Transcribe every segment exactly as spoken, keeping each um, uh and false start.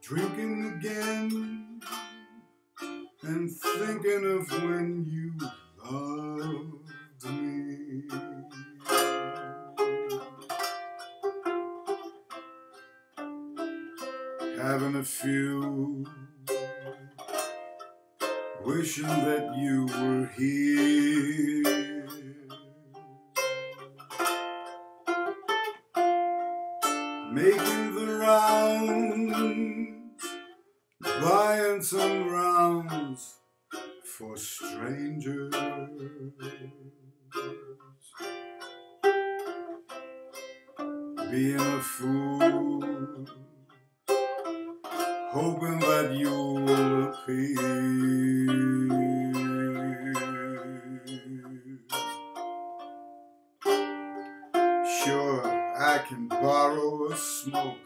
drinking again and thinking of when you loved me. Having a few, wishing that you were here. Making the rounds, buying some rounds for strangers. Being a fool, hoping that you'll appear. Sure, I can borrow a smoke,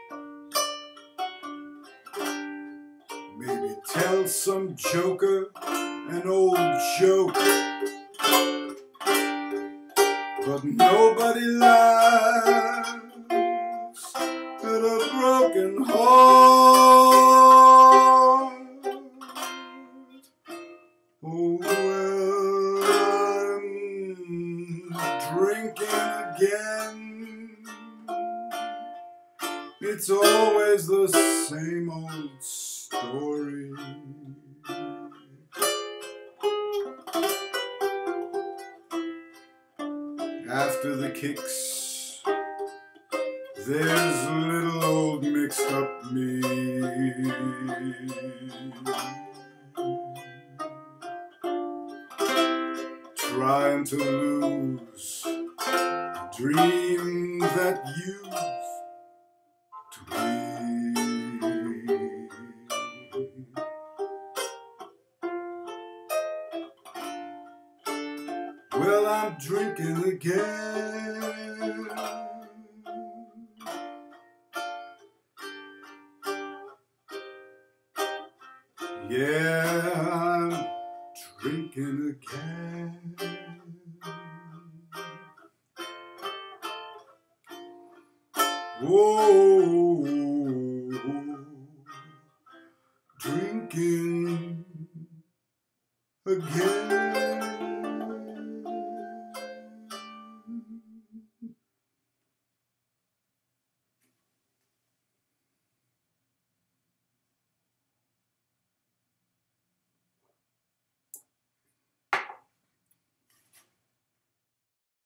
maybe tell some joker an old joke, but nobody laughs at a broken heart. Oh well, I'm drinking again. It's always the same old story. After the kicks, there's a little old mixed up me, trying to lose a dream that used to be. Well, I'm drinking again. Yeah, I'm drinking again. Whoa, drinking again.